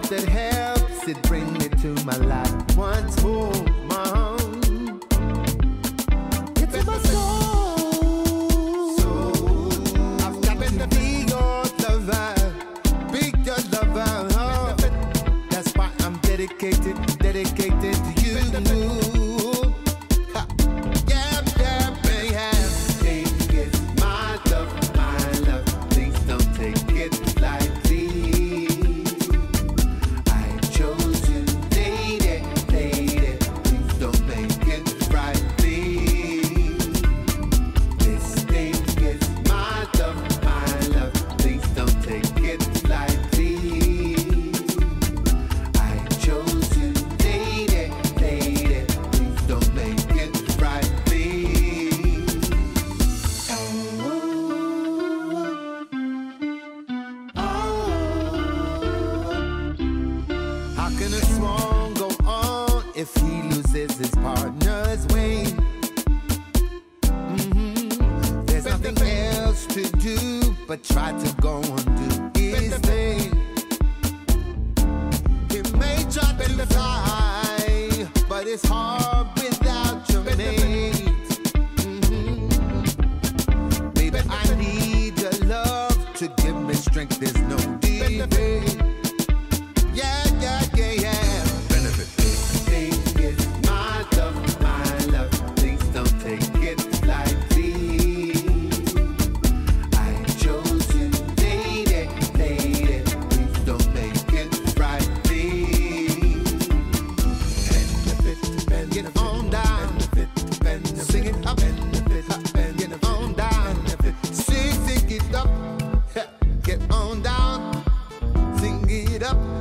that helps it bring me to my life once more, mom. It's my soul. So I've got to be your lover, be your lover. Oh. That's why I'm dedicated to you. Ha. Yeah, yeah, yeah. Take it, my love. Please don't take it lightly. I chose you, lady. Please don't make it rightly. This thing is my love. Please don't take it lightly. I chose you, lady. Please don't make it rightly. How can a swan go on if he loses his partner's way? There's nothing else to do but try to go on do his thing. He may try to fly, but it's hard without your mate. Baby, I need your love to give me strength. There's no debate. Yeah. Benefit. This thing is my love. Please don't take it lightly. I chose you, lady. Please don't make it rightly. Get on down. Sing it up. Get on down. Sing it up. Get on down. Sing it up.